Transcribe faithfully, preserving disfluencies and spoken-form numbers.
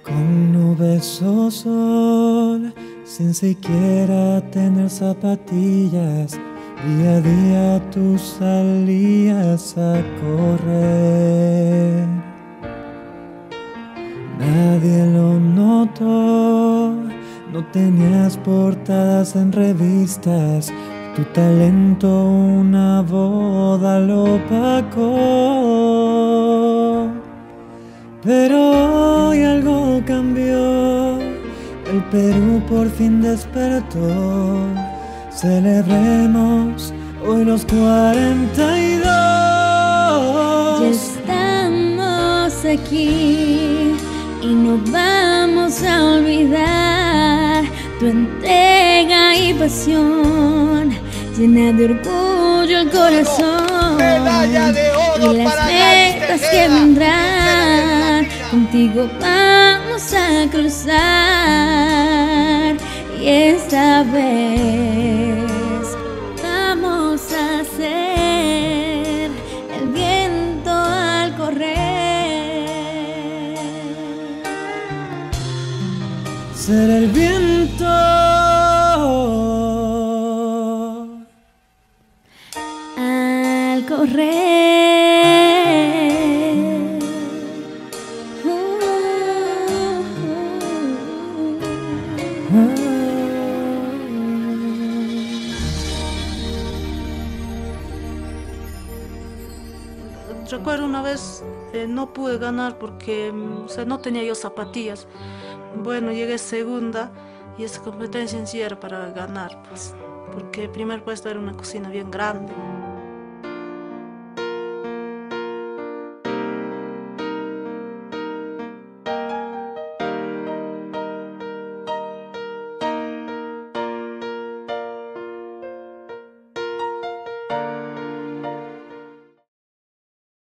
Con nubes o sol, sin siquiera tener zapatillas, día a día tú salías a correr. Nadie lo notó, no tenías portadas en revistas, tu talento una boda lo opacó. Pero hoy algo cambió, el Perú por fin despertó. Celebremos hoy los cuarenta y dos. Ya estamos aquí y no vamos a olvidar tu entrega y pasión, llena de orgullo el corazón. Medalla de oro y las para metas que vendrán, contigo vamos a cruzar. Y esta vez vamos a hacer el viento al correr. Ser el viento al correr. Uh, uh, uh. Recuerdo una vez eh, no pude ganar porque mm, o sea, no tenía yo zapatillas. Bueno, llegué segunda y esa competencia en sí era para ganar, pues, porque el primer puesto era una cocina bien grande.